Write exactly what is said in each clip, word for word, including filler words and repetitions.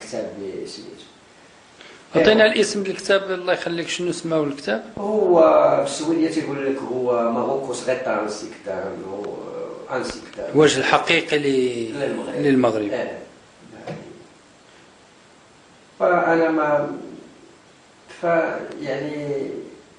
كتاب سميتو. عطينا الاسم الكتاب الله يخليك، شنو اسمه الكتاب؟ هو بالسويدية تيقول لك هو ماروكوس غيتا انسيكتان، انسيكتان الوجه الحقيقي للمغرب. آه. فأنا ما ف يعني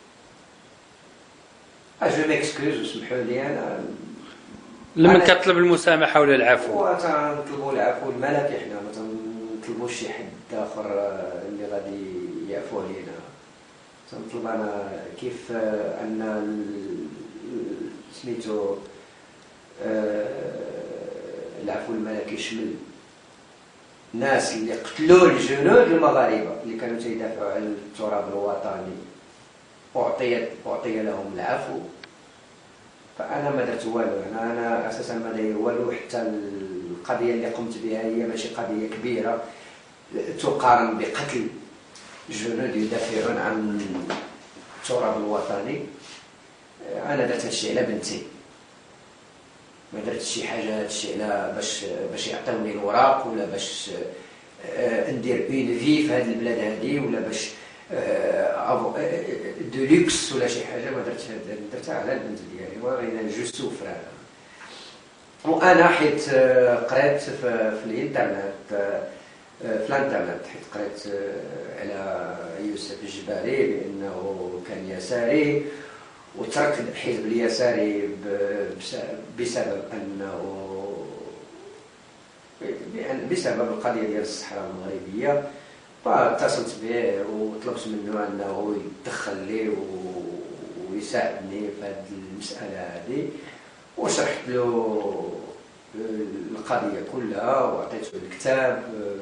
اجو ميكسكوز وسمحوا لي انا لما كتطلب المسامحه ولا العفو. وتنطلبوا العفو الملكي، حنا ما تنطلبوش شي حد اخر اللي غادي يعفو علينا. تنطلب انا كيف ان سميتو العفو الملكي يشمل الناس اللي قتلوا الجنود المغاربه اللي كانوا تيدافعوا على التراب الوطني اعطيت اعطي لهم العفو. فانا ما درت والو، انا انا اساسا ما داير والو، حتى القضيه اللي قمت بها هي ماشي قضيه كبيره تقارن بقتل جنود يدافعون عن التراب الوطني. انا درت هادشي على بنتي، ما درت شي حاجه هادشي على باش باش يعطيوني الوراق ولا باش ندير اون في في هاد البلاد هادي ولا باش دو لوكس ولا شي حاجه. ما درت درتها على البنت ديالي، وانا جو سوفر. وانا حيت قريت في الانترنت في الانترنت حيت قريت على يوسف الجباري بانه كان يساري وترك الحزب اليساري بسبب انه بسبب القضيه ديال الصحراء المغربيه. فاتصلت به وطلبت منه انه يدخل لي ويساعدني في هذه المساله هذه، وشرحت له القضيه كلها وعطيته الكتاب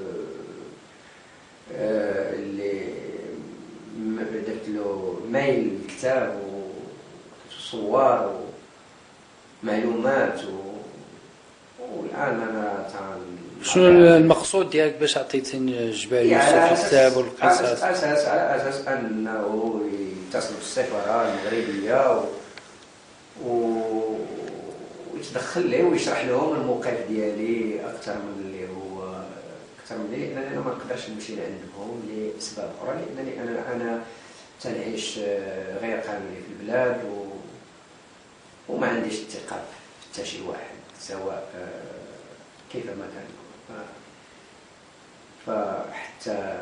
اللي درت له ميل الكتاب وصور ومعلومات. والان انا تعال شنو المقصود ديالك باش عطيتيني الجبال يوسف الكتاب والقصص؟ على اساس على اساس انه يتصل بالسفاره المغربيه و ويتدخل لي ويشرح لهم الموقف ديالي اكثر من اللي هو اكثر من اللي انا ما نقدرش نمشي لعندهم لاسباب اخرى، لانني انا انا تنعيش غير قانوني في البلاد و... وما عنديش الثقه في حتى شي واحد سواء كيف ما كان. فحتى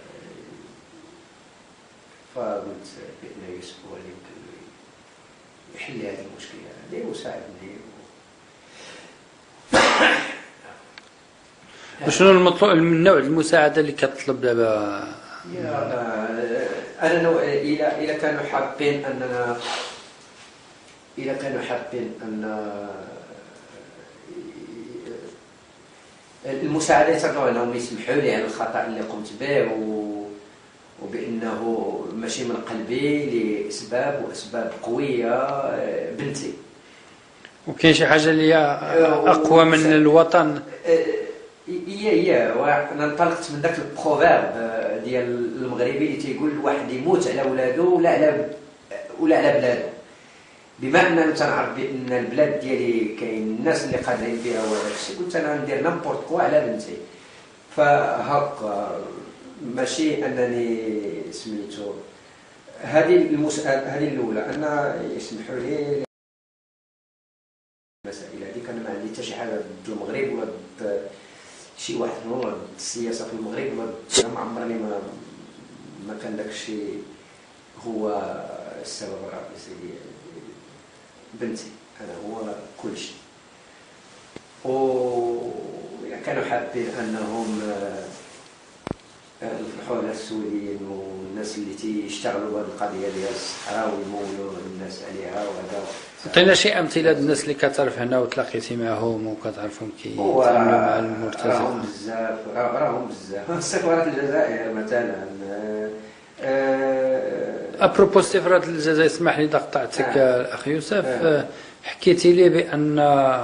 فقلت بأن يوسف هو اللي يمكن يحل هذه المشكلة هذه ويساعدني. وشنو المطلوب من نوع المساعدة اللي كتطلب دابا؟ أنا نوع إذا إذا كانوا حابين أننا إذا كانوا حابين أن المساعدة يتطلعوا أنهم يسمحوا لي على الخطأ اللي قمت به و... وبأنه ماشي من قلبي لأسباب وأسباب قوية بنتي. وكاين شي حاجة اللي أقوى من الوطن؟ هي هي وانا انطلقت من ذاك البروفيرب ديال المغربي اللي تيقول الواحد يموت على ولادو ولا على ولا على بلادو. بما اننا تنعرف بان البلاد ديالي كاين الناس اللي قادرين فيها وهذا الشيء، قلت انا ندير نامبورت كوا على بنتي. فهكا ماشي انني سميتو هذه المساله هذه الاولى ان يسمحوا لي المسائل هذه. كان ما عندي حتى شي حاجه ضد المغرب ولا ضد شي واحد منهم ولا ضد السياسه في المغرب ولا ما عمرني ما ما كان داك الشيء هو السبب الرئيسي ديالي. بنتي انا هو كل شيء. و كانوا حابين انهم يفرحوا على السوريين والناس اللي تيشتغلوا بهذه القضيه ديال الصحراء ويمولوا الناس عليها وهذا. عطينا شي امثله الناس اللي كتعرف هنا وتلاقيتي معهم وكتعرفهم كيتعاملوا مع المرتزقه. راهم بزاف راهم بزاف سفارة الجزائر مثلا. ابروبو سفارة الجزائر، اسمح لي قطعتك آه. الاخ يوسف. آه. حكيتي لي بان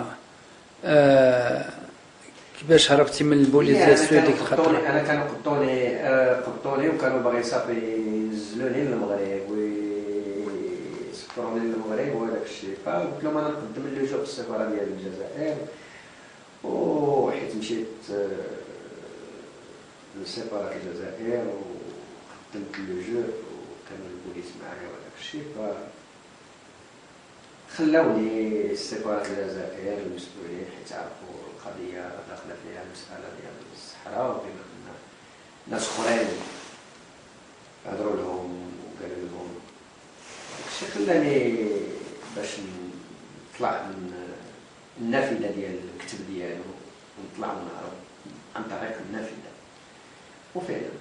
آه كيفاش هربتي من البوليس ديك الخطره. انا كانوا قبطوني قبطوني وكانوا باغيين صافي ينزلوني للمغرب ويسفروني للمغرب وهذاك الشيء. فقلت لهم انا نقدم اللجوء في السفاره ديال الجزائر، وحيت مشيت سيبارات الجزائر وخدمت لو جو وكانوا البوليس معايا وداك الشيء، ف خلاوني السيبارات الجزائر المسؤولين حيت عرفوا القضيه داخله فيها المساله ديال الصحراء، وبما ان ناس اخرين هضروا لهم وقالوا لهم داك الشيء خلاني باش نطلع من النافذه ديال الكتب ديالو ونطلع ونهرب عن طريق النافذه. وفعلا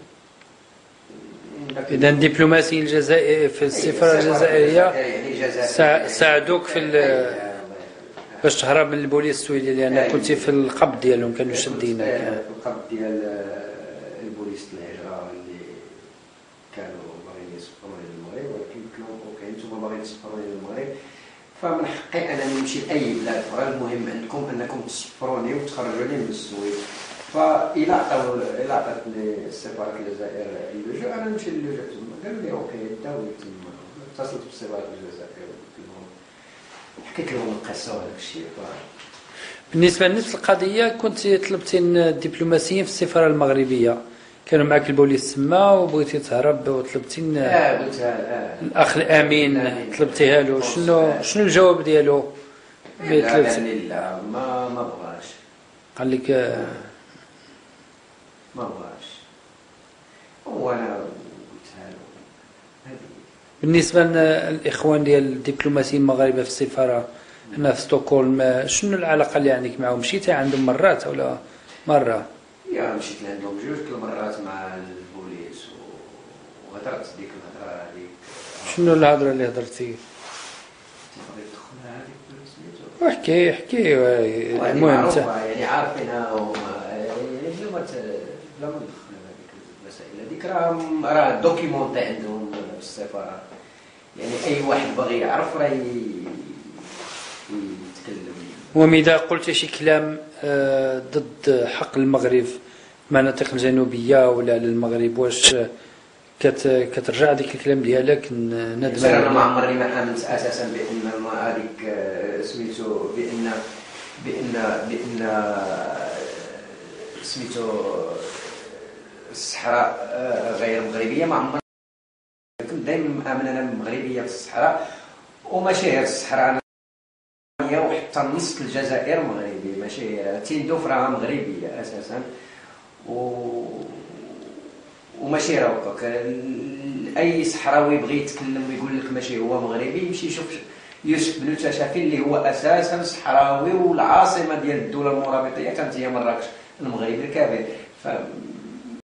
إذا الدبلوماسي الجزائري في السفارة الجزائرية ساعدوك في باش تهرب من البوليس السويدي، لأن كنت في القبض ديالهم، كانوا شادينك في القبض ديال البوليس الهجرة اللي كانوا باغيين يسفروني للمغرب، ولكن كاين نتوما باغيين تسفروني للمغرب، فمن حقي أنني نمشي لأي بلاد أخرى، المهم عندكم أنكم تسفروني وتخرجوني من السويد. فإلا عطاو إلا عطاتني السفارة الجزائر اللجوء أنا نمشي للجوء تما. قالوا لي أوكي داو تما. اتصلت بالسفارة الجزائر وقلت لهم حكيت لهم القصة وهذاك الشيء. بالنسبة لنفس القضية كنت طلبتي الدبلوماسيين في السفارة المغربية، كانوا معك البوليس تما وبغيتي تهرب وطلبتي اه قلتها اه الأخ الأمين طلبتيها له، شنو شنو الجواب ديالو؟ لا لا ما ما بغاش، قال لك ما بغاش، وانا قلتها له. بالنسبه للاخوان ديال الدبلوماسيين المغاربه في السفاره هنا في ستوكهولم، شنو العلاقه اللي عندك معهم؟ مشيتي عندهم مرات ولا مره؟ يا مشيت لعندهم جوج المرات مع البوليس وهضرت ديك الهضره هذيك. شنو الهضره اللي هضرتي؟ تقدر تدخلها هذيك سميتو؟ احكي احكي المهم انت يعني عارفينها هما يعني بلا ما بلا ما ندخل هذيك المسائل هذيك راه راه دوكيمونتي عندهم في السفاره، يعني اي واحد باغي يعرف راه يتكلم. ومذا قلت شي كلام ضد حق المغرب في المناطق الجنوبيه ولا على المغرب، واش كت كترجع ديك الكلام ديالك ندم؟ انا ما عمرني ما امنت اساسا بان هذيك سميتو بان بان بان سميتو الصحراء غير مغربيه، ما عمرني كنت دائما امن انا مغربيه في الصحراء، وماشي غير الصحراء وحتى نص الجزائر مغربي، ماشي تيندوف راه مغربيه اساسا، و وماشي راوكك اي صحراوي يبغي يتكلم ويقول لك ماشي هو مغربي يمشي يشوف يوسف بن تشافي اللي هو اساسا صحراوي، والعاصمه ديال الدوله المرابطيه كانت هي مراكش المغرب الكبير. ف